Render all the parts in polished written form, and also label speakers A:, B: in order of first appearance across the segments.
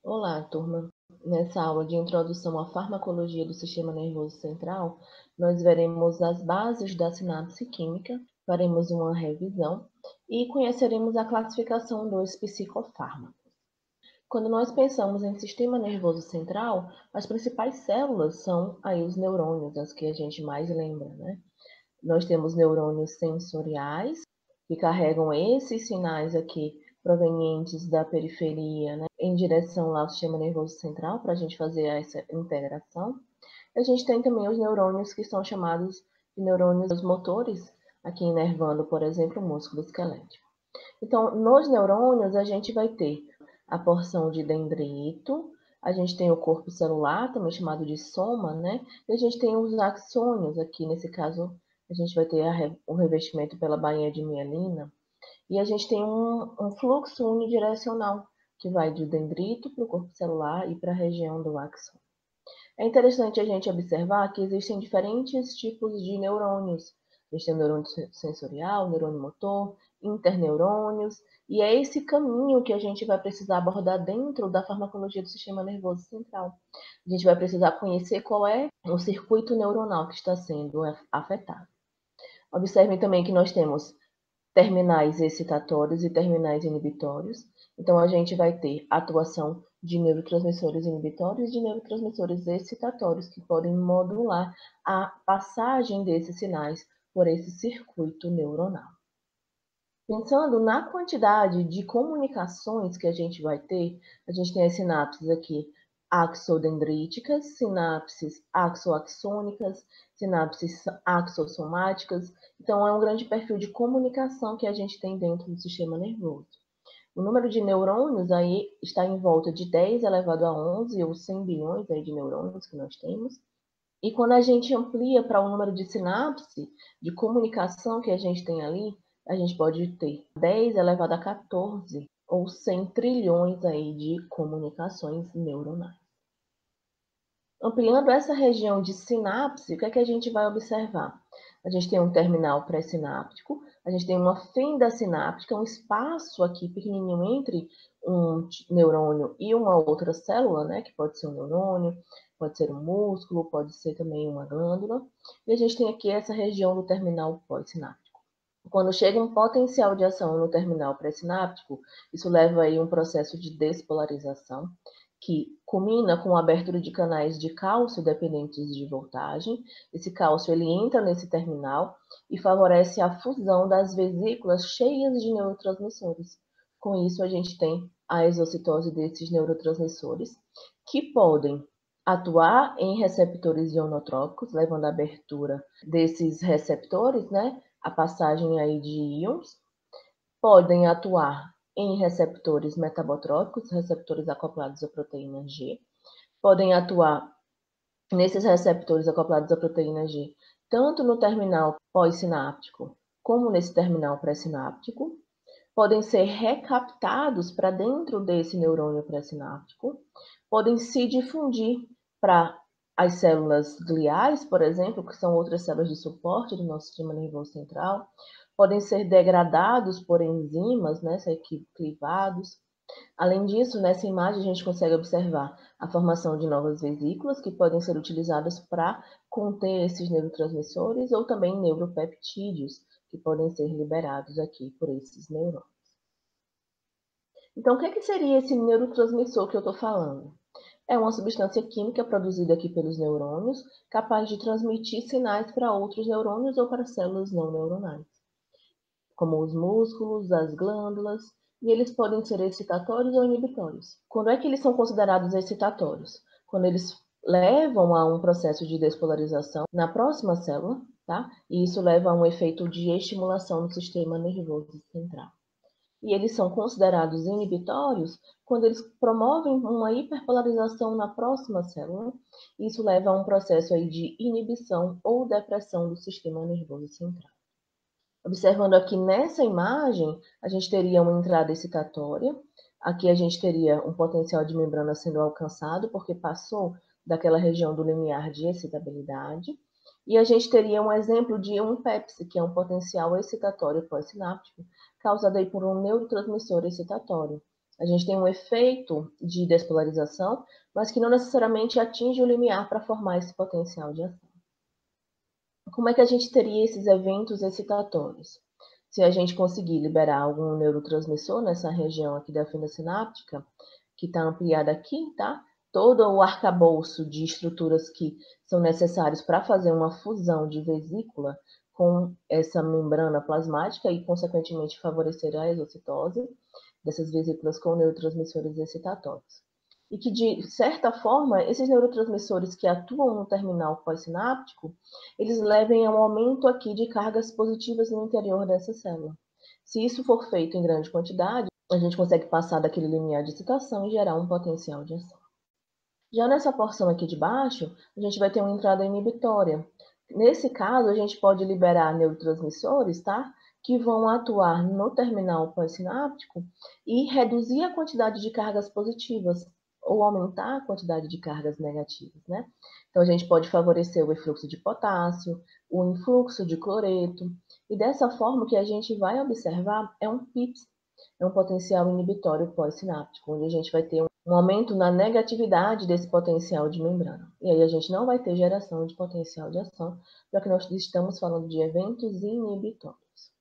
A: Olá, turma. Nessa aula de introdução à farmacologia do sistema nervoso central, nós veremos as bases da sinapse química, faremos uma revisão e conheceremos a classificação dos psicofármacos. Quando nós pensamos em sistema nervoso central, as principais células são aí os neurônios, as que a gente mais lembra, né? Nós temos neurônios sensoriais, que carregam esses sinais aqui provenientes da periferia, né, em direção lá ao sistema nervoso central, para a gente fazer essa integração. A gente tem também os neurônios que são chamados de neurônios motores, aqui inervando, por exemplo, o músculo esquelético. Então, nos neurônios, a gente vai ter a porção de dendrito, a gente tem o corpo celular, também chamado de soma, né? E a gente tem os axônios, aqui nesse caso, a gente vai ter o revestimento pela bainha de mielina, e a gente tem um fluxo unidirecional, que vai do dendrito para o corpo celular e para a região do axônio. É interessante a gente observar que existem diferentes tipos de neurônios. A gente tem o neurônio sensorial, neurônio motor, interneurônios, e é esse caminho que a gente vai precisar abordar dentro da farmacologia do sistema nervoso central. A gente vai precisar conhecer qual é o circuito neuronal que está sendo afetado. Observem também que nós temos terminais excitatórios e terminais inibitórios. Então, a gente vai ter atuação de neurotransmissores inibitórios e de neurotransmissores excitatórios, que podem modular a passagem desses sinais por esse circuito neuronal. Pensando na quantidade de comunicações que a gente vai ter, a gente tem as sinapses aqui axodendríticas, sinapses axoaxônicas, sinapses axossomáticas. Então, é um grande perfil de comunicação que a gente tem dentro do sistema nervoso. O número de neurônios aí está em volta de 10 elevado a 11 ou 100 bilhões aí de neurônios que nós temos. E quando a gente amplia para o número de sinapse, de comunicação que a gente tem ali, a gente pode ter 10 elevado a 14 ou 100 trilhões aí de comunicações neuronais. Ampliando essa região de sinapse, o que é que a gente vai observar? A gente tem um terminal pré-sináptico, a gente tem uma fenda sináptica, um espaço aqui pequenininho entre um neurônio e uma outra célula, né, que pode ser um neurônio, pode ser um músculo, pode ser também uma glândula, e a gente tem aqui essa região do terminal pós-sináptico. Quando chega um potencial de ação no terminal pré-sináptico, isso leva aí um processo de despolarização, que culmina com a abertura de canais de cálcio dependentes de voltagem. Esse cálcio ele entra nesse terminal e favorece a fusão das vesículas cheias de neurotransmissores. Com isso, a gente tem a exocitose desses neurotransmissores, que podem atuar em receptores ionotrópicos, levando à abertura desses receptores, né, a passagem aí de íons, podem atuar em receptores metabotrópicos, receptores acoplados à proteína G, podem atuar nesses receptores acoplados à proteína G, tanto no terminal pós-sináptico como nesse terminal pré-sináptico, podem ser recaptados para dentro desse neurônio pré-sináptico, podem se difundir para as células gliais, por exemplo, que são outras células de suporte do nosso sistema nervoso central, podem ser degradados por enzimas, né, ser clivados. Além disso, nessa imagem a gente consegue observar a formação de novas vesículas que podem ser utilizadas para conter esses neurotransmissores ou também neuropeptídeos que podem ser liberados aqui por esses neurônios. Então, o que seria esse neurotransmissor que eu estou falando? É uma substância química produzida aqui pelos neurônios, capaz de transmitir sinais para outros neurônios ou para células não neuronais, como os músculos, as glândulas, e eles podem ser excitatórios ou inibitórios. Quando é que eles são considerados excitatórios? Quando eles levam a um processo de despolarização na próxima célula, tá? E isso leva a um efeito de estimulação no sistema nervoso central. E eles são considerados inibitórios quando eles promovem uma hiperpolarização na próxima célula. Isso leva a um processo aí de inibição ou depressão do sistema nervoso central. Observando aqui nessa imagem, a gente teria uma entrada excitatória. Aqui a gente teria um potencial de membrana sendo alcançado, porque passou daquela região do limiar de excitabilidade. E a gente teria um exemplo de um PEPS, que é um potencial excitatório pós-sináptico, causado aí por um neurotransmissor excitatório. A gente tem um efeito de despolarização, mas que não necessariamente atinge o limiar para formar esse potencial de ação. Como é que a gente teria esses eventos excitatórios? Se a gente conseguir liberar algum neurotransmissor nessa região aqui da fenda sináptica, que está ampliada aqui, tá? Todo o arcabouço de estruturas que são necessários para fazer uma fusão de vesícula com essa membrana plasmática e, consequentemente, favorecer a exocitose dessas vesículas com neurotransmissores excitatórios. E que, de certa forma, esses neurotransmissores que atuam no terminal pós-sináptico, eles levem a um aumento aqui de cargas positivas no interior dessa célula. Se isso for feito em grande quantidade, a gente consegue passar daquele limiar de excitação e gerar um potencial de ação. Já nessa porção aqui de baixo, a gente vai ter uma entrada inibitória. Nesse caso, a gente pode liberar neurotransmissores, tá? Que vão atuar no terminal pós-sináptico e reduzir a quantidade de cargas positivas ou aumentar a quantidade de cargas negativas, né? Então, a gente pode favorecer o efluxo de potássio, o influxo de cloreto, e dessa forma o que a gente vai observar é um PIPS, é um potencial inibitório pós-sináptico, onde a gente vai ter um aumento na negatividade desse potencial de membrana. E aí a gente não vai ter geração de potencial de ação, já que nós estamos falando de eventos inibitórios.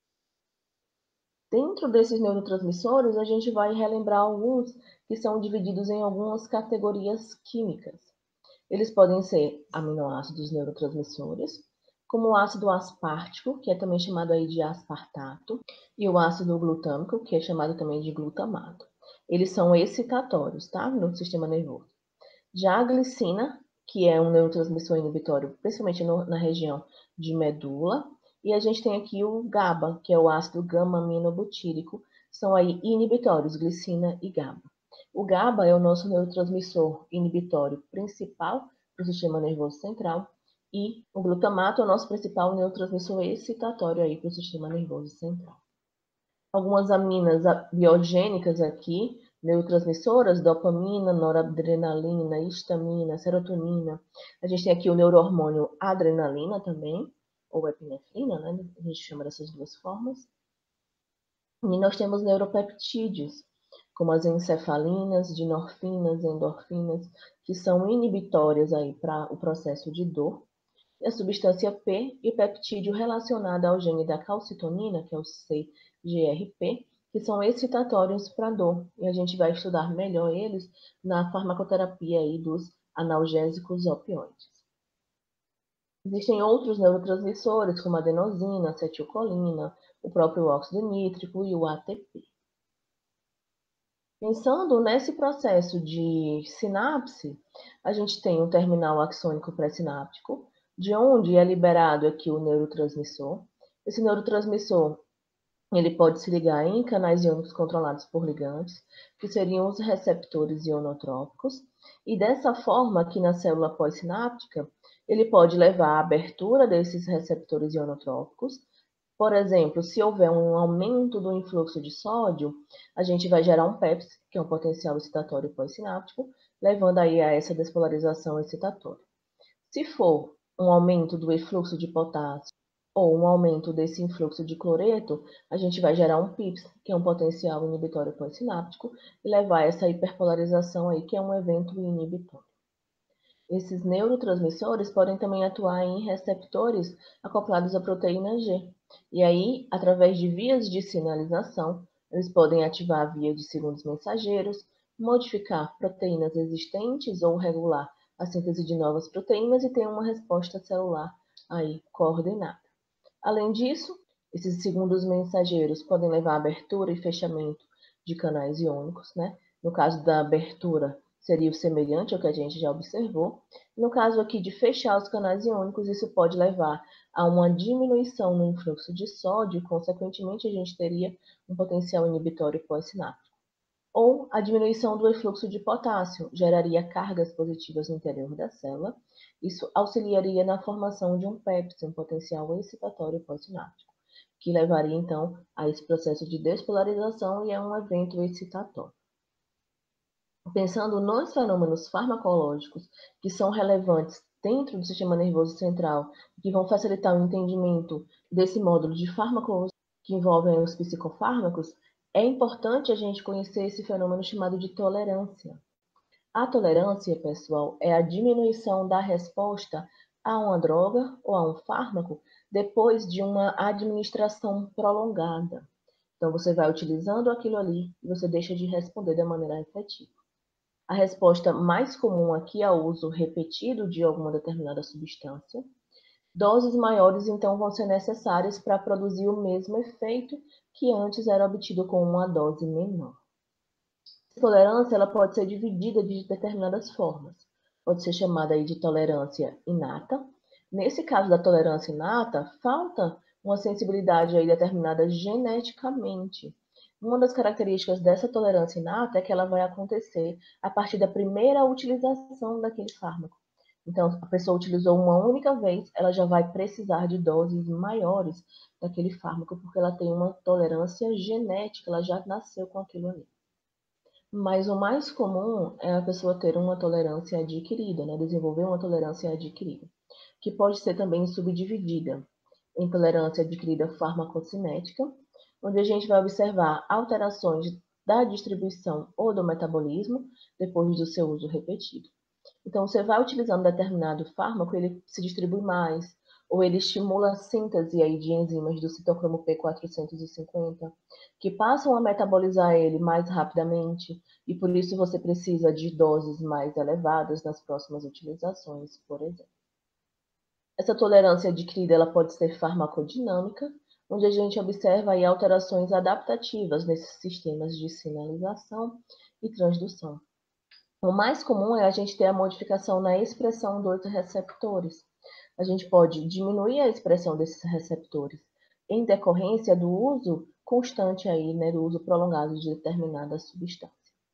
A: Dentro desses neurotransmissores, a gente vai relembrar alguns que são divididos em algumas categorias químicas. Eles podem ser aminoácidos neurotransmissores, como o ácido aspartico, que é também chamado aí de aspartato, e o ácido glutâmico, que é chamado também de glutamato. Eles são excitatórios, tá? No sistema nervoso. Já a glicina, que é um neurotransmissor inibitório, principalmente na região de medula, e a gente tem aqui o GABA, que é o ácido gama-aminobutírico, são aí inibitórios, glicina e GABA. O GABA é o nosso neurotransmissor inibitório principal para o sistema nervoso central, e o glutamato é o nosso principal neurotransmissor excitatório aí para o sistema nervoso central. Algumas aminas biogênicas aqui, neurotransmissoras, dopamina, noradrenalina, histamina, serotonina. A gente tem aqui o neurohormônio adrenalina também, ou epinefrina, né? A gente chama dessas duas formas. E nós temos neuropeptídeos, como as encefalinas, dinorfinas, endorfinas, que são inibitórias aí para o processo de dor. E a substância P e o peptídeo relacionado ao gene da calcitonina, que é o CGRP, que são excitatórios para dor. E a gente vai estudar melhor eles na farmacoterapia aí dos analgésicos opioides. Existem outros neurotransmissores, como a adenosina, acetilcolina, o próprio óxido nítrico e o ATP. Pensando nesse processo de sinapse, a gente tem um terminal axônico pré-sináptico, de onde é liberado aqui o neurotransmissor. Esse neurotransmissor ele pode se ligar em canais iônicos controlados por ligantes, que seriam os receptores ionotrópicos, e dessa forma, aqui na célula pós-sináptica, ele pode levar à abertura desses receptores ionotrópicos. Por exemplo, se houver um aumento do influxo de sódio, a gente vai gerar um PEPS, que é um potencial excitatório pós-sináptico, levando aí a essa despolarização excitatória. Se for um aumento do influxo de potássio ou um aumento desse influxo de cloreto, a gente vai gerar um PIPS, que é um potencial inibitório pós-sináptico, e levar essa hiperpolarização aí, que é um evento inibitório. Esses neurotransmissores podem também atuar em receptores acoplados à proteína G. E aí, através de vias de sinalização, eles podem ativar a via de segundos mensageiros, modificar proteínas existentes ou regular a síntese de novas proteínas e ter uma resposta celular aí coordenada. Além disso, esses segundos mensageiros podem levar à abertura e fechamento de canais iônicos, né? No caso da abertura, seria o semelhante ao que a gente já observou. No caso aqui de fechar os canais iônicos, isso pode levar a uma diminuição no influxo de sódio e, consequentemente, a gente teria um potencial inibitório pós-sináptico. Ou a diminuição do efluxo de potássio geraria cargas positivas no interior da célula. Isso auxiliaria na formação de um PEPS, um potencial excitatório pós-sináptico, que levaria então a esse processo de despolarização e a um evento excitatório. Pensando nos fenômenos farmacológicos que são relevantes dentro do sistema nervoso central, que vão facilitar o entendimento desse módulo de farmacologia que envolvem os psicofármacos, É importante a gente conhecer esse fenômeno chamado de tolerância. A tolerância, pessoal, é a diminuição da resposta a uma droga ou a um fármaco depois de uma administração prolongada. Então, você vai utilizando aquilo ali e você deixa de responder da maneira efetiva. A resposta mais comum aqui é o uso repetido de alguma determinada substância. Doses maiores, então, vão ser necessárias para produzir o mesmo efeito que antes era obtido com uma dose menor. A tolerância ela pode ser dividida de determinadas formas. Pode ser chamada aí de tolerância inata. Nesse caso da tolerância inata, falta uma sensibilidade aí determinada geneticamente. Uma das características dessa tolerância inata é que ela vai acontecer a partir da primeira utilização daquele fármaco. Então, a pessoa utilizou uma única vez, ela já vai precisar de doses maiores daquele fármaco, porque ela tem uma tolerância genética, ela já nasceu com aquilo ali. Mas o mais comum é a pessoa ter uma tolerância adquirida, né? Desenvolver uma tolerância adquirida, que pode ser também subdividida em tolerância adquirida farmacocinética, onde a gente vai observar alterações da distribuição ou do metabolismo depois do seu uso repetido. Então, você vai utilizando determinado fármaco, ele se distribui mais, ou ele estimula a síntese aí de enzimas do citocromo P450, que passam a metabolizar ele mais rapidamente, e por isso você precisa de doses mais elevadas nas próximas utilizações, por exemplo. Essa tolerância adquirida ela pode ser farmacodinâmica, onde a gente observa aí alterações adaptativas nesses sistemas de sinalização e transdução. O mais comum é a gente ter a modificação na expressão dos receptores. A gente pode diminuir a expressão desses receptores em decorrência do uso constante aí, né, do uso prolongado de determinada substância.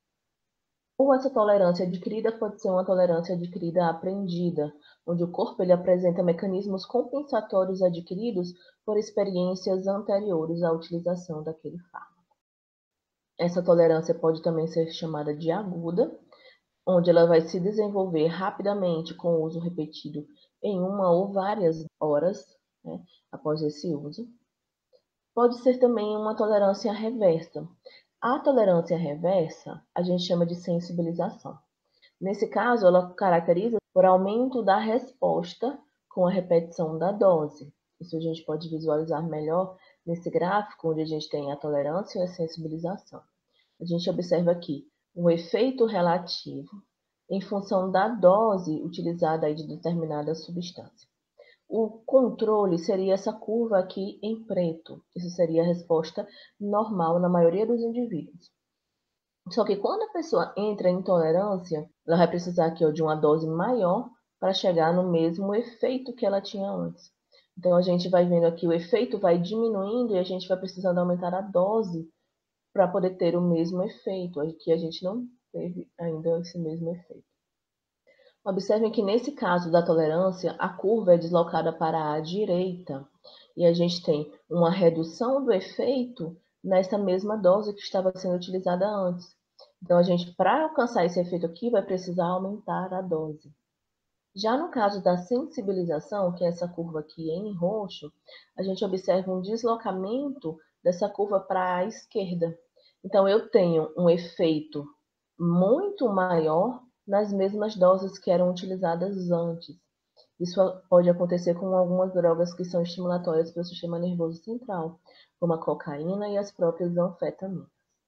A: Ou essa tolerância adquirida pode ser uma tolerância adquirida aprendida, onde o corpo ele apresenta mecanismos compensatórios adquiridos por experiências anteriores à utilização daquele fármaco. Essa tolerância pode também ser chamada de aguda, onde ela vai se desenvolver rapidamente com o uso repetido em uma ou várias horas, né, após esse uso. Pode ser também uma tolerância reversa. A tolerância reversa a gente chama de sensibilização. Nesse caso, ela caracteriza por aumento da resposta com a repetição da dose. Isso a gente pode visualizar melhor nesse gráfico, onde a gente tem a tolerância e a sensibilização. A gente observa aqui o efeito relativo em função da dose utilizada aí de determinada substância. O controle seria essa curva aqui em preto. Isso seria a resposta normal na maioria dos indivíduos. Só que quando a pessoa entra em intolerância, ela vai precisar aqui, ó, de uma dose maior para chegar no mesmo efeito que ela tinha antes. Então, a gente vai vendo aqui o efeito vai diminuindo e a gente vai precisando aumentar a dose para poder ter o mesmo efeito. Aqui a gente não teve ainda esse mesmo efeito. Observem que nesse caso da tolerância, a curva é deslocada para a direita e a gente tem uma redução do efeito nessa mesma dose que estava sendo utilizada antes. Então, a gente, para alcançar esse efeito aqui, vai precisar aumentar a dose. Já no caso da sensibilização, que é essa curva aqui em roxo, a gente observa um deslocamento dessa curva para a esquerda. Então, eu tenho um efeito muito maior nas mesmas doses que eram utilizadas antes. Isso pode acontecer com algumas drogas que são estimulatórias para o sistema nervoso central, como a cocaína e as próprias anfetaminas.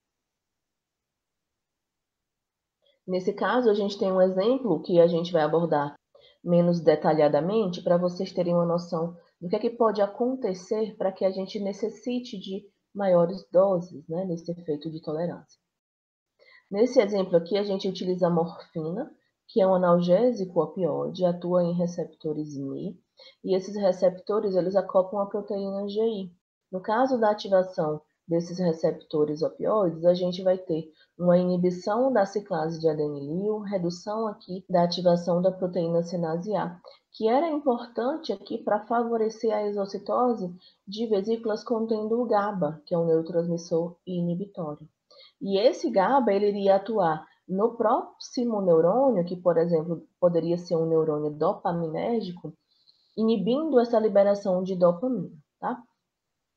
A: Nesse caso, a gente tem um exemplo que a gente vai abordar menos detalhadamente para vocês terem uma noção do que é que pode acontecer para que a gente necessite de maiores doses, né, nesse efeito de tolerância. Nesse exemplo aqui, a gente utiliza a morfina, que é um analgésico opioide, atua em receptores Mi, e esses receptores eles acoplam a proteína GI. No caso da ativação desses receptores opioides, a gente vai ter uma inibição da ciclase de adenilil, redução aqui da ativação da proteína sinase A, que era importante aqui para favorecer a exocitose de vesículas contendo o GABA, que é um neurotransmissor inibitório. E esse GABA ele iria atuar no próximo neurônio, que, por exemplo, poderia ser um neurônio dopaminérgico, inibindo essa liberação de dopamina, tá?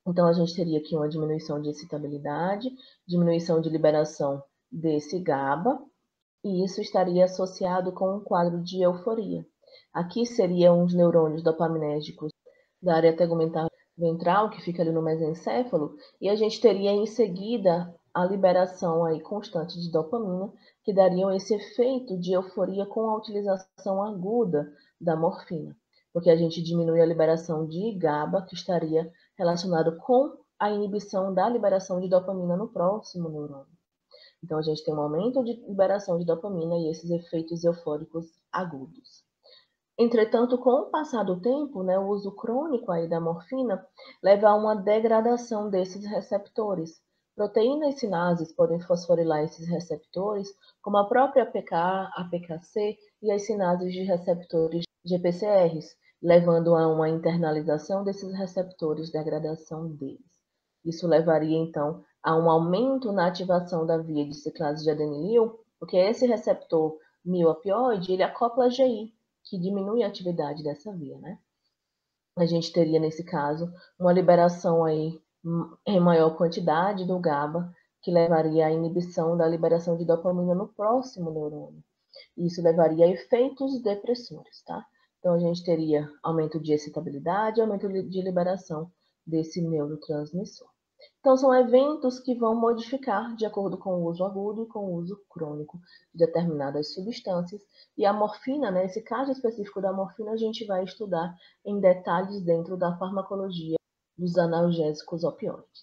A: Então, a gente teria aqui uma diminuição de excitabilidade, diminuição de liberação desse GABA, e isso estaria associado com um quadro de euforia. Aqui seriam os neurônios dopaminérgicos da área tegumentar ventral, que fica ali no mesencéfalo, e a gente teria em seguida a liberação aí constante de dopamina, que dariam esse efeito de euforia com a utilização aguda da morfina, porque a gente diminui a liberação de GABA, que estaria relacionado com a inibição da liberação de dopamina no próximo neurônio. Então, a gente tem um aumento de liberação de dopamina e esses efeitos eufóricos agudos. Entretanto, com o passar do tempo, né, o uso crônico aí da morfina leva a uma degradação desses receptores. Proteínas sinases podem fosforilar esses receptores, como a própria APK, APKC e as sinases de receptores GPCRs, levando a uma internalização desses receptores, degradação deles. Isso levaria, então, a um aumento na ativação da via de ciclase de adenilil, porque esse receptor mioopioide, ele acopla GI, que diminui a atividade dessa via, né? A gente teria, nesse caso, uma liberação aí em maior quantidade do GABA, que levaria à inibição da liberação de dopamina no próximo neurônio. Isso levaria a efeitos depressores, tá? Então, a gente teria aumento de excitabilidade, aumento de liberação desse neurotransmissor. Então, são eventos que vão modificar de acordo com o uso agudo e com o uso crônico de determinadas substâncias. E a morfina, né, esse caso específico da morfina, a gente vai estudar em detalhes dentro da farmacologia dos analgésicos opioides.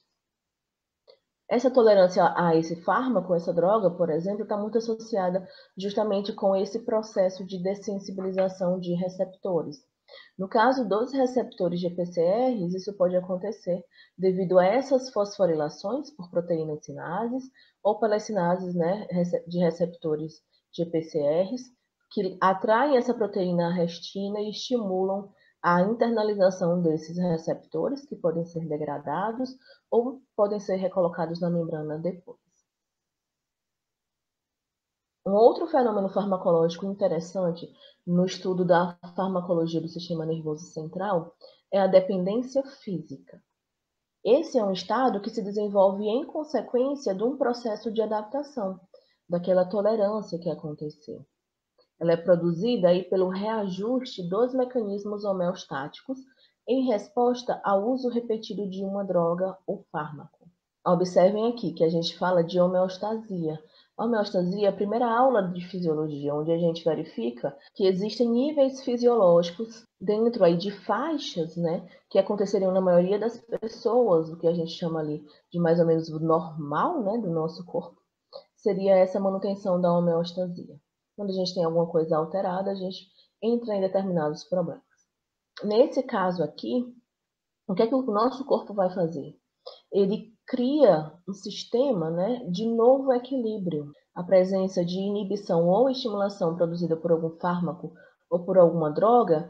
A: Essa tolerância a esse fármaco, essa droga, por exemplo, está muito associada justamente com esse processo de dessensibilização de receptores. No caso dos receptores GPCRs, isso pode acontecer devido a essas fosforilações por proteínas sinases ou pelas sinases, né, de receptores GPCRs, que atraem essa proteína restina e estimulam a internalização desses receptores, que podem ser degradados ou podem ser recolocados na membrana depois. Um outro fenômeno farmacológico interessante no estudo da farmacologia do sistema nervoso central é a dependência física. Esse é um estado que se desenvolve em consequência de um processo de adaptação, daquela tolerância que aconteceu. Ela é produzida aí pelo reajuste dos mecanismos homeostáticos em resposta ao uso repetido de uma droga ou fármaco. Observem aqui que a gente fala de homeostasia. A homeostasia é a primeira aula de fisiologia, onde a gente verifica que existem níveis fisiológicos dentro aí de faixas, né, que aconteceriam na maioria das pessoas, o que a gente chama ali de mais ou menos o normal, né, do nosso corpo, seria essa manutenção da homeostasia. Quando a gente tem alguma coisa alterada, a gente entra em determinados problemas. Nesse caso aqui, o que é que o nosso corpo vai fazer? Ele cria um sistema, né, de novo equilíbrio. A presença de inibição ou estimulação produzida por algum fármaco ou por alguma droga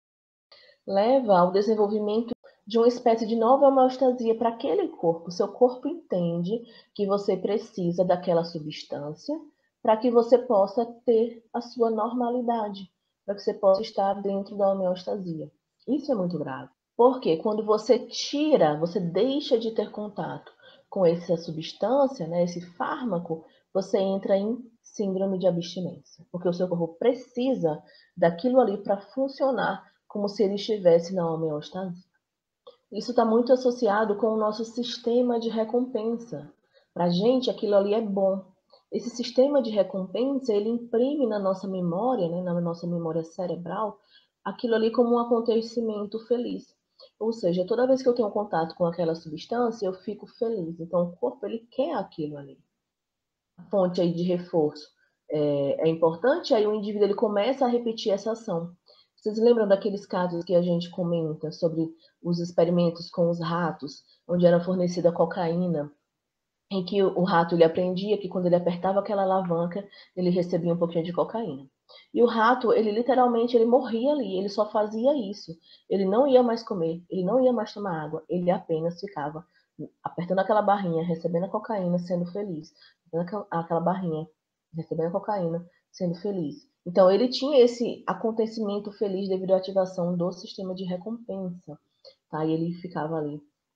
A: leva ao desenvolvimento de uma espécie de nova homeostasia para aquele corpo. Seu corpo entende que você precisa daquela substância para que você possa ter a sua normalidade, para que você possa estar dentro da homeostasia. Isso é muito grave. Porque quando você tira, você deixa de ter contato com essa substância, né, esse fármaco, você entra em síndrome de abstinência, porque o seu corpo precisa daquilo ali para funcionar como se ele estivesse na homeostase. Isso está muito associado com o nosso sistema de recompensa. Para a gente, aquilo ali é bom. Esse sistema de recompensa, ele imprime na nossa memória, né, na nossa memória cerebral, aquilo ali como um acontecimento feliz. Ou seja, toda vez que eu tenho contato com aquela substância, eu fico feliz. Então, o corpo, ele quer aquilo ali. A fonte aí de reforço é importante, aí o indivíduo ele começa a repetir essa ação. Vocês lembram daqueles casos que a gente comenta sobre os experimentos com os ratos, onde era fornecida cocaína, em que o rato ele aprendia que quando ele apertava aquela alavanca, ele recebia um pouquinho de cocaína. E o rato, ele literalmente ele morria ali, ele só fazia isso. Ele não ia mais comer, ele não ia mais tomar água, ele apenas ficava apertando aquela barrinha, recebendo a cocaína, sendo feliz. Aquela barrinha, recebendo a cocaína, sendo feliz. Então, ele tinha esse acontecimento feliz devido à ativação do sistema de recompensa. Tá? E ele ficava ali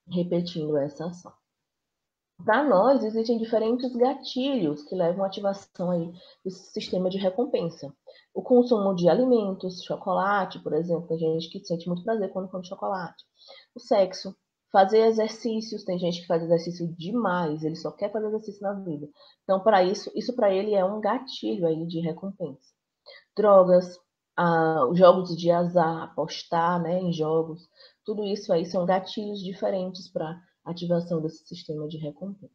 A: repetindo essa ação. Para nós, existem diferentes gatilhos que levam à ativação aí desse sistema de recompensa. O consumo de alimentos, chocolate, por exemplo, tem gente que sente muito prazer quando come chocolate. O sexo, fazer exercícios, tem gente que faz exercício demais, ele só quer fazer exercício na vida. Então, para isso para ele é um gatilho aí de recompensa. Drogas, jogos de azar, apostar, né, em jogos, tudo isso aí são gatilhos diferentes para ativação desse sistema de recompensa.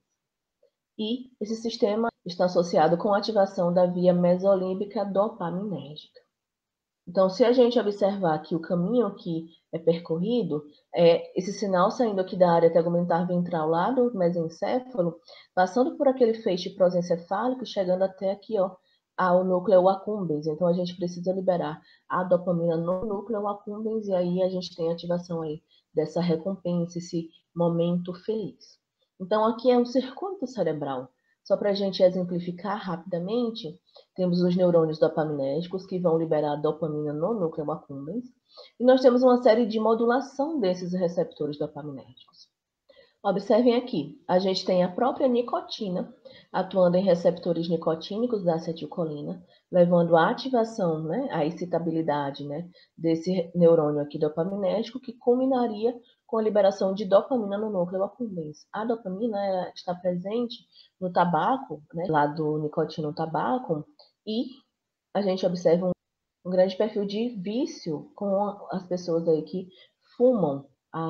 A: E esse sistema está associado com a ativação da via mesolímbica dopaminérgica. Então, se a gente observar aqui o caminho que é percorrido, esse sinal saindo aqui da área tegumentar ventral lá do mesencéfalo, passando por aquele feixe prosencefálico, chegando até aqui, ó, ao núcleo accumbens. Então, a gente precisa liberar a dopamina no núcleo accumbens e aí a gente tem a ativação aí dessa recompensa, esse momento feliz. Então, aqui é um circuito cerebral. Só para a gente exemplificar rapidamente, temos os neurônios dopaminérgicos que vão liberar dopamina no núcleo accumbens, e nós temos uma série de modulação desses receptores dopaminérgicos. Observem aqui, a gente tem a própria nicotina atuando em receptores nicotínicos da acetilcolina, levando à ativação, né, à excitabilidade, né, desse neurônio aqui dopaminérgico, que culminaria com a liberação de dopamina no núcleo accumbens. A dopamina está presente no tabaco, né, lá do nicotina tabaco, e a gente observa um grande perfil de vício com as pessoas aí que fumam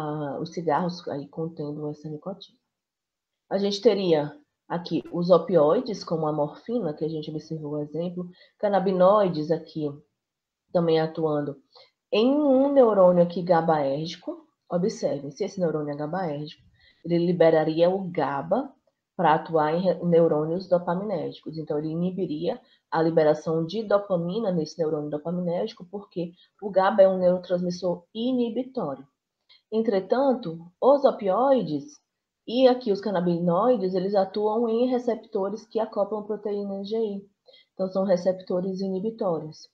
A: os cigarros aí contendo essa nicotina. A gente teria aqui os opioides, como a morfina, que a gente observou o exemplo, canabinoides aqui também atuando em um neurônio aqui GABAérgico. Observem, se esse neurônio é GABAérgico, ele liberaria o GABA para atuar em neurônios dopaminérgicos. Então, ele inibiria a liberação de dopamina nesse neurônio dopaminérgico, porque o GABA é um neurotransmissor inibitório. Entretanto, os opioides e aqui os canabinoides, eles atuam em receptores que acoplam proteínas GI. Então, são receptores inibitórios.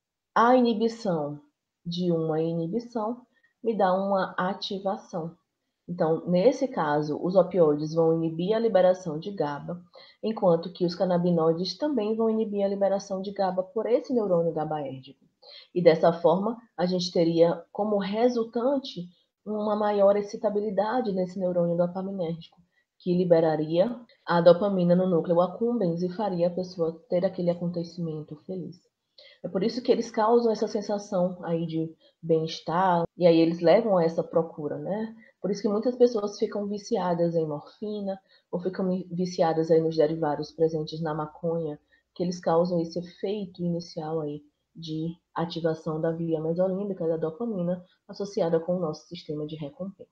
A: A inibição de uma inibição me dá uma ativação. Então, nesse caso, os opioides vão inibir a liberação de GABA, enquanto que os canabinoides também vão inibir a liberação de GABA por esse neurônio GABAérgico. E dessa forma, a gente teria como resultante uma maior excitabilidade nesse neurônio dopaminérgico, que liberaria a dopamina no núcleo accumbens e faria a pessoa ter aquele acontecimento feliz. É por isso que eles causam essa sensação aí de bem-estar, e aí eles levam a essa procura, né? Por isso que muitas pessoas ficam viciadas em morfina, ou ficam viciadas aí nos derivados presentes na maconha, que eles causam esse efeito inicial aí de ativação da via mesolímbica da dopamina associada com o nosso sistema de recompensa.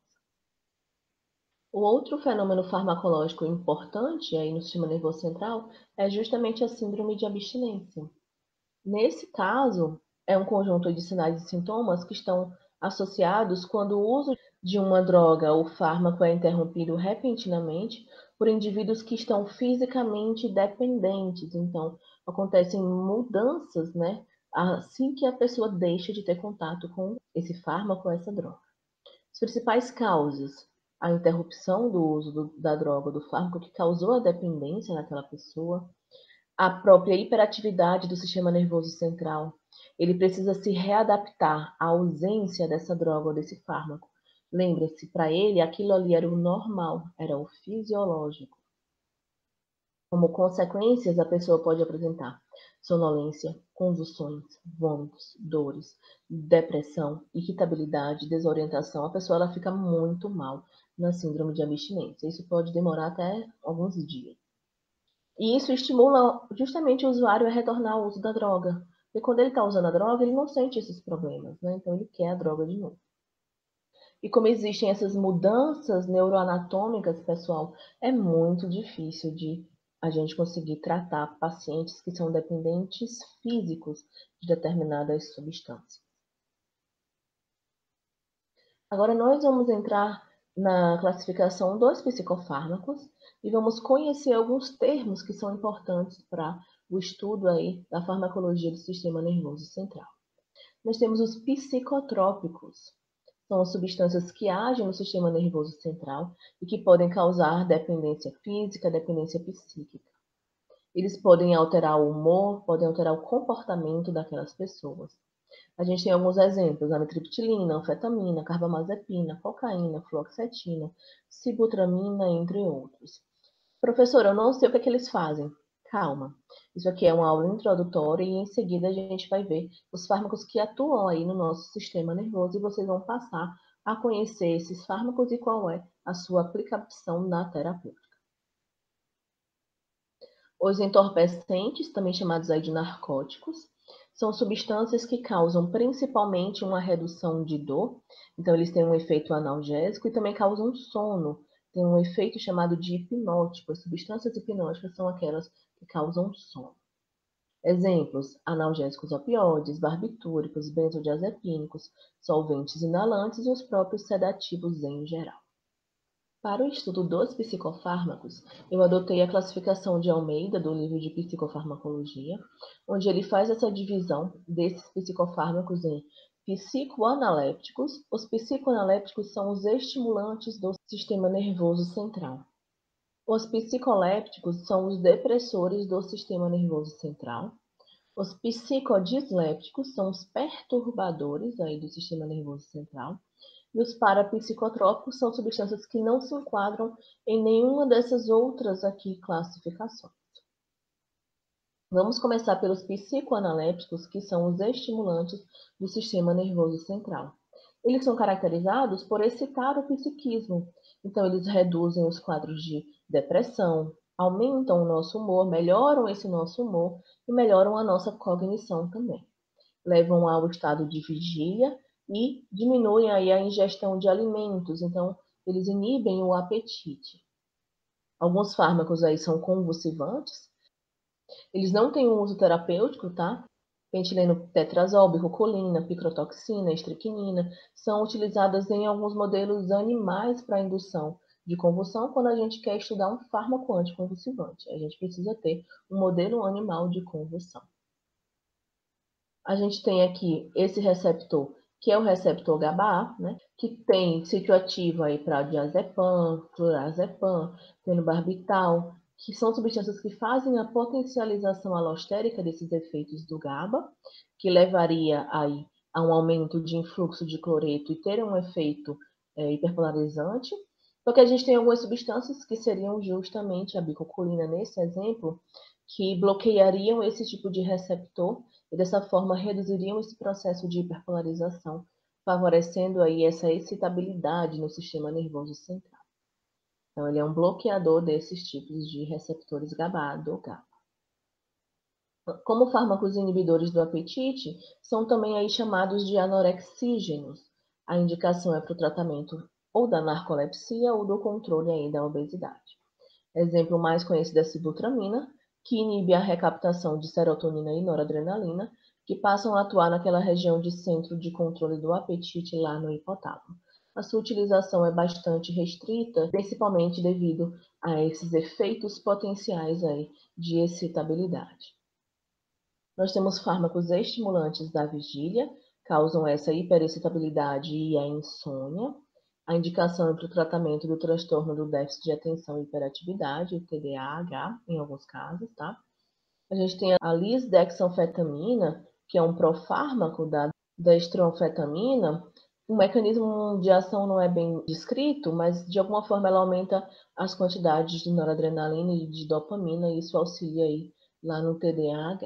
A: O outro fenômeno farmacológico importante aí no sistema nervoso central é justamente a síndrome de abstinência. Nesse caso, é um conjunto de sinais e sintomas que estão associados quando o uso de uma droga ou fármaco é interrompido repentinamente por indivíduos que estão fisicamente dependentes. Então, acontecem mudanças, né, assim que a pessoa deixa de ter contato com esse fármaco ou essa droga. As principais causas: a interrupção do uso da droga ou do fármaco que causou a dependência naquela pessoa, a própria hiperatividade do sistema nervoso central. Ele precisa se readaptar à ausência dessa droga ou desse fármaco. Lembre-se, para ele, aquilo ali era o normal, era o fisiológico. Como consequências, a pessoa pode apresentar sonolência, convulsões, vômitos, dores, depressão, irritabilidade, desorientação. A pessoa ela fica muito mal na síndrome de abstinência. Isso pode demorar até alguns dias. E isso estimula justamente o usuário a retornar ao uso da droga. E quando ele está usando a droga, ele não sente esses problemas, né? Então ele quer a droga de novo. E como existem essas mudanças neuroanatômicas, pessoal, é muito difícil de a gente conseguir tratar pacientes que são dependentes físicos de determinadas substâncias. Agora nós vamos entrar na classificação dos psicofármacos e vamos conhecer alguns termos que são importantes para o estudo aí da farmacologia do sistema nervoso central. Nós temos os psicotrópicos. São substâncias que agem no sistema nervoso central e que podem causar dependência física, dependência psíquica. Eles podem alterar o humor, podem alterar o comportamento daquelas pessoas. A gente tem alguns exemplos: amitriptilina, anfetamina, carbamazepina, cocaína, fluoxetina, sibutramina, entre outros. Professor, eu não sei o que é que eles fazem. Calma. Isso aqui é uma aula introdutória e em seguida a gente vai ver os fármacos que atuam aí no nosso sistema nervoso e vocês vão passar a conhecer esses fármacos e qual é a sua aplicação na terapêutica. Os entorpecentes, também chamados aí de narcóticos, são substâncias que causam principalmente uma redução de dor, então eles têm um efeito analgésico e também causam sono, tem um efeito chamado de hipnótico. As substâncias hipnóticas são aquelas que causam sono. Exemplos: analgésicos opioides, barbitúricos, benzodiazepínicos, solventes inalantes e os próprios sedativos em geral. Para o estudo dos psicofármacos, eu adotei a classificação de Almeida do livro de psicofarmacologia, onde ele faz essa divisão desses psicofármacos em psicoanalépticos. Os psicoanalépticos são os estimulantes do sistema nervoso central. Os psicolépticos são os depressores do sistema nervoso central. Os psicodislépticos são os perturbadores aí do sistema nervoso central. E os parapsicotrópicos são substâncias que não se enquadram em nenhuma dessas outras aqui classificações. Vamos começar pelos psicoanalépticos, que são os estimulantes do sistema nervoso central. Eles são caracterizados por excitar o psiquismo, então eles reduzem os quadros de depressão, aumentam o nosso humor, melhoram esse nosso humor e melhoram a nossa cognição também. Levam ao estado de vigília e diminuem aí a ingestão de alimentos, então eles inibem o apetite. Alguns fármacos aí são convulsivantes, eles não têm um uso terapêutico, tá? Pentileno tetrazol, birucolina, picrotoxina, estricnina são utilizadas em alguns modelos animais para indução de convulsão quando a gente quer estudar um fármaco anticonvulsivante. A gente precisa ter um modelo animal de convulsão. A gente tem aqui esse receptor, que é o receptor GABA-A, né, que tem sítio ativo aí para diazepam, clorazepam, fenobarbital, que são substâncias que fazem a potencialização alostérica desses efeitos do GABA, que levaria aí a um aumento de influxo de cloreto e ter um efeito hiperpolarizante. Só que a gente tem algumas substâncias que seriam justamente a bicocolina nesse exemplo, que bloqueariam esse tipo de receptor e dessa forma reduziriam esse processo de hiperpolarização, favorecendo aí essa excitabilidade no sistema nervoso central. Então, ele é um bloqueador desses tipos de receptores GABA ou GABA. Como fármacos inibidores do apetite, são também aí chamados de anorexígenos. A indicação é para o tratamento ou da narcolepsia ou do controle aí da obesidade. Exemplo mais conhecido é a sibutramina, que inibe a recaptação de serotonina e noradrenalina, que passam a atuar naquela região de centro de controle do apetite lá no hipotálamo. A sua utilização é bastante restrita, principalmente devido a esses efeitos potenciais aí de excitabilidade. Nós temos fármacos estimulantes da vigília, causam essa hiperexcitabilidade e a insônia. A indicação é para o tratamento do transtorno do déficit de atenção e hiperatividade, TDAH, em alguns casos, tá? A gente tem a lisdexanfetamina, que é um profármaco da dextroanfetamina. O mecanismo de ação não é bem descrito, mas de alguma forma ela aumenta as quantidades de noradrenalina e de dopamina, e isso auxilia aí lá no TDAH.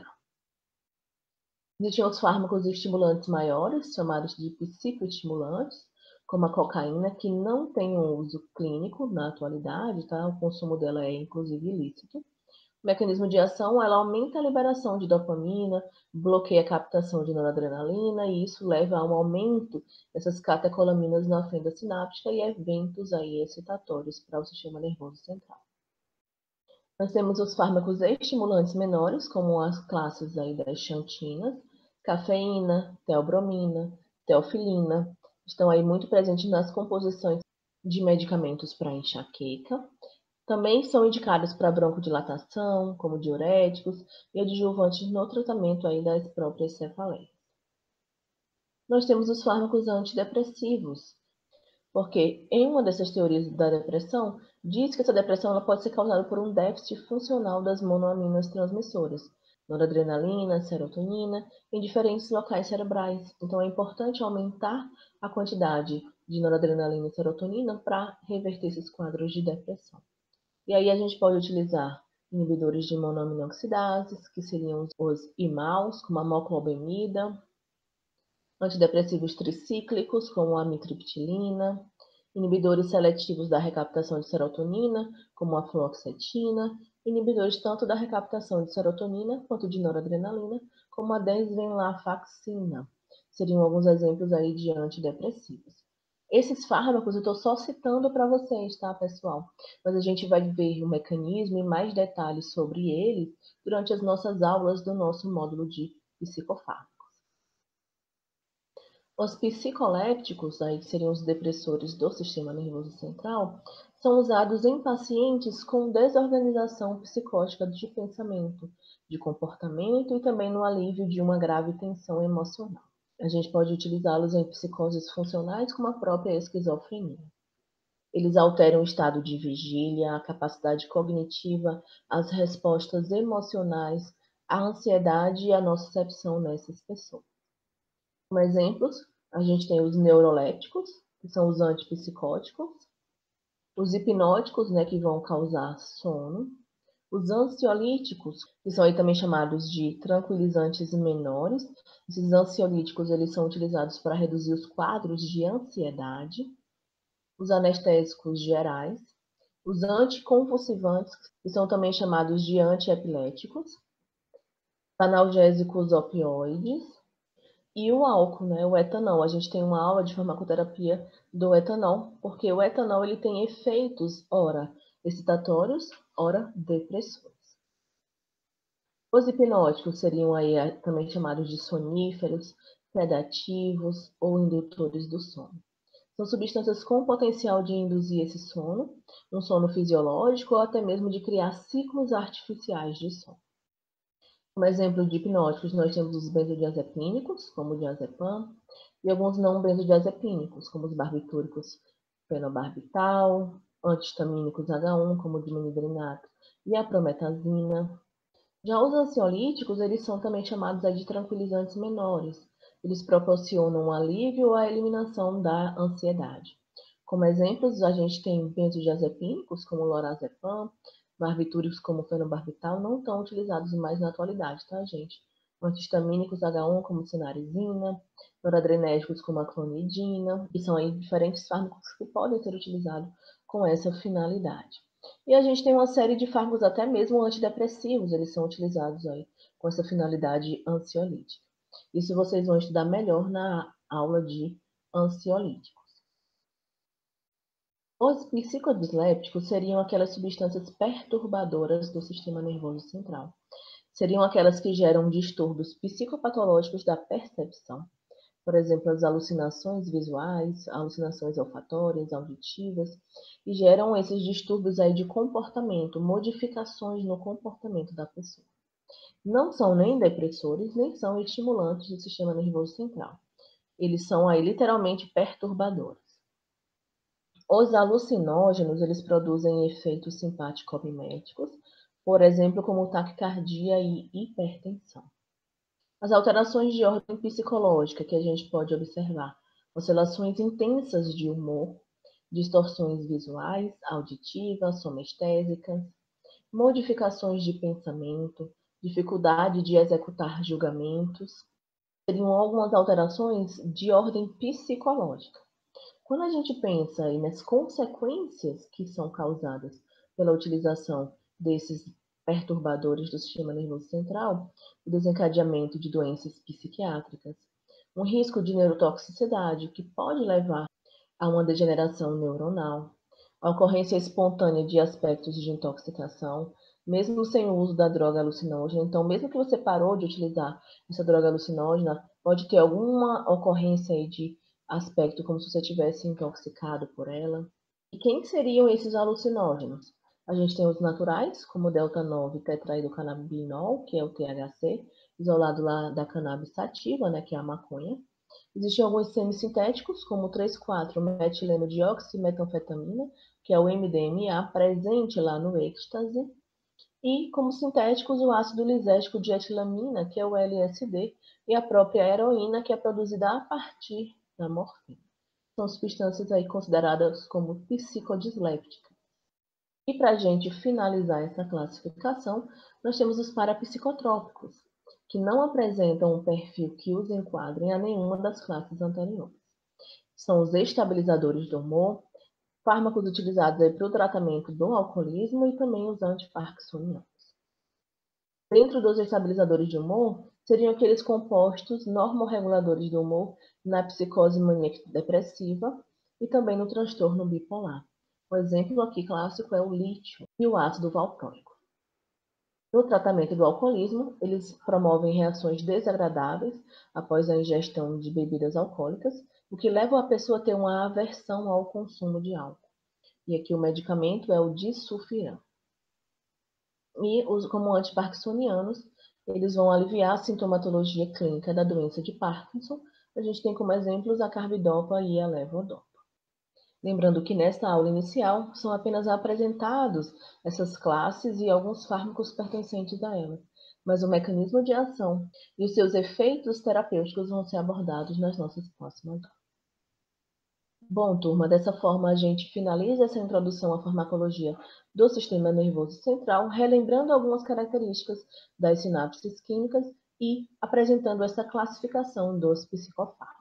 A: Existem outros fármacos estimulantes maiores, chamados de psicoestimulantes, como a cocaína, que não tem um uso clínico na atualidade, tá? O consumo dela é inclusive ilícito. O mecanismo de ação, ela aumenta a liberação de dopamina, bloqueia a captação de noradrenalina e isso leva a um aumento dessas catecolaminas na fenda sináptica e eventos aí excitatórios para o sistema nervoso central. Nós temos os fármacos estimulantes menores, como as classes aí das xantinas, cafeína, teobromina, teofilina, estão aí muito presentes nas composições de medicamentos para enxaqueca. Também são indicados para broncodilatação, como diuréticos e adjuvantes no tratamento aí das próprias cefaleias. Nós temos os fármacos antidepressivos, porque em uma dessas teorias da depressão, diz que essa depressão ela pode ser causada por um déficit funcional das monoaminas transmissoras, noradrenalina, serotonina, em diferentes locais cerebrais. Então é importante aumentar a quantidade de noradrenalina e serotonina para reverter esses quadros de depressão. E aí a gente pode utilizar inibidores de monoaminoxidases, que seriam os IMAUs, como a moclobemida, antidepressivos tricíclicos, como a amitriptilina, inibidores seletivos da recaptação de serotonina, como a fluoxetina, inibidores tanto da recaptação de serotonina quanto de noradrenalina, como a desvenlafaxina. Seriam alguns exemplos aí de antidepressivos. Esses fármacos eu estou só citando para vocês, tá, pessoal? Mas a gente vai ver o mecanismo e mais detalhes sobre eles durante as nossas aulas do nosso módulo de psicofármacos. Os psicolépticos, aí, que seriam os depressores do sistema nervoso central, são usados em pacientes com desorganização psicótica de pensamento, de comportamento e também no alívio de uma grave tensão emocional. A gente pode utilizá-los em psicoses funcionais, como a própria esquizofrenia. Eles alteram o estado de vigília, a capacidade cognitiva, as respostas emocionais, a ansiedade e a nocicepção nessas pessoas. Como exemplos, a gente tem os neurolépticos, que são os antipsicóticos, os hipnóticos, né, que vão causar sono, os ansiolíticos, que são aí também chamados de tranquilizantes menores. Esses ansiolíticos eles são utilizados para reduzir os quadros de ansiedade, os anestésicos gerais, os anticonvulsivantes, que são também chamados de antiepiléticos, analgésicos opioides, e o álcool, né, o etanol. A gente tem uma aula de farmacoterapia do etanol, porque o etanol ele tem efeitos, ora excitatórios, ora depressores. Os hipnóticos seriam aí também chamados de soníferos, sedativos ou indutores do sono. São substâncias com potencial de induzir esse sono, um sono fisiológico ou até mesmo de criar ciclos artificiais de sono. Como exemplo de hipnóticos, nós temos os benzodiazepínicos, como o diazepam, e alguns não benzodiazepínicos, como os barbitúricos fenobarbital, antihistamínicos H1, como o dimidrinato e a prometazina. Já os ansiolíticos, eles são também chamados de tranquilizantes menores. Eles proporcionam um alívio ou a eliminação da ansiedade. Como exemplos, a gente tem benzodiazepínicos, como o lorazepam, barbitúricos como o fenobarbital, não estão utilizados mais na atualidade, tá, gente? Antihistamínicos H1, como cenarizina, noradrenérgicos como a clonidina, que são aí diferentes fármacos que podem ser utilizados com essa finalidade. E a gente tem uma série de fármacos, até mesmo antidepressivos, eles são utilizados aí com essa finalidade ansiolítica. Isso vocês vão estudar melhor na aula de ansiolíticos. Os psicodislépticos seriam aquelas substâncias perturbadoras do sistema nervoso central. Seriam aquelas que geram distúrbios psicopatológicos da percepção, por exemplo, as alucinações visuais, alucinações olfatórias, auditivas, e geram esses distúrbios aí de comportamento, modificações no comportamento da pessoa. Não são nem depressores, nem são estimulantes do sistema nervoso central. Eles são aí literalmente perturbadores. Os alucinógenos, eles produzem efeitos simpático-miméticos, por exemplo, como taquicardia e hipertensão. As alterações de ordem psicológica que a gente pode observar, oscilações intensas de humor, distorções visuais, auditivas, somestésicas, modificações de pensamento, dificuldade de executar julgamentos, seriam algumas alterações de ordem psicológica. Quando a gente pensa aí nas consequências que são causadas pela utilização desses perturbadores do sistema nervoso central, o desencadeamento de doenças psiquiátricas, um risco de neurotoxicidade que pode levar a uma degeneração neuronal, a ocorrência espontânea de aspectos de intoxicação, mesmo sem o uso da droga alucinógena. Então, mesmo que você parou de utilizar essa droga alucinógena, pode ter alguma ocorrência aí de aspecto como se você tivesse intoxicado por ela. E quem seriam esses alucinógenos? A gente tem os naturais, como o delta-9 tetraidrocannabinol, que é o THC, isolado lá da cannabis sativa, né, que é a maconha. Existem alguns semissintéticos, como o 3,4-metileno-dioximetanfetamina, que é o MDMA, presente lá no êxtase, e como sintéticos o ácido lisérgico de etilamina, que é o LSD, e a própria heroína, que é produzida a partir da morfina. São substâncias aí consideradas como psicodislépticas. E para a gente finalizar essa classificação, nós temos os parapsicotrópicos, que não apresentam um perfil que os enquadrem a nenhuma das classes anteriores. São os estabilizadores do humor, fármacos utilizados para o tratamento do alcoolismo e também os antiparkinsonianos. Dentro dos estabilizadores de humor, seriam aqueles compostos normorreguladores do humor na psicose maníaca depressiva e também no transtorno bipolar. O exemplo aqui clássico é o lítio e o ácido valproico. No tratamento do alcoolismo, eles promovem reações desagradáveis após a ingestão de bebidas alcoólicas, o que leva a pessoa a ter uma aversão ao consumo de álcool. E aqui o medicamento é o disulfiram. E como antiparkinsonianos, eles vão aliviar a sintomatologia clínica da doença de Parkinson. A gente tem como exemplos a carbidopa e a levodopa. Lembrando que nesta aula inicial são apenas apresentados essas classes e alguns fármacos pertencentes a elas, mas o mecanismo de ação e os seus efeitos terapêuticos vão ser abordados nas nossas próximas aulas. Bom, turma, dessa forma a gente finaliza essa introdução à farmacologia do sistema nervoso central, relembrando algumas características das sinapses químicas e apresentando essa classificação dos psicofármacos.